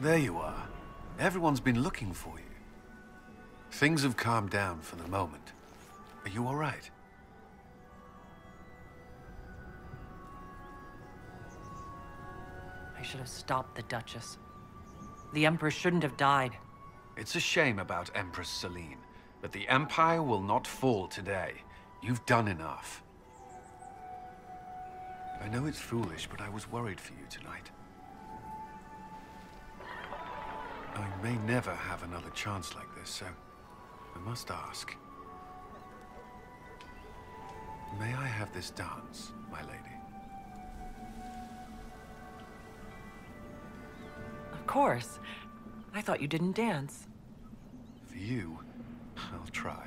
There you are. Everyone's been looking for you. Things have calmed down for the moment. Are you all right? I should have stopped the Duchess. The Empress shouldn't have died. It's a shame about Empress Celine, but the Empire will not fall today. You've done enough. I know it's foolish, but I was worried for you tonight. I may never have another chance like this, so I must ask. May I have this dance, my lady? Of course. I thought you didn't dance. For you, I'll try.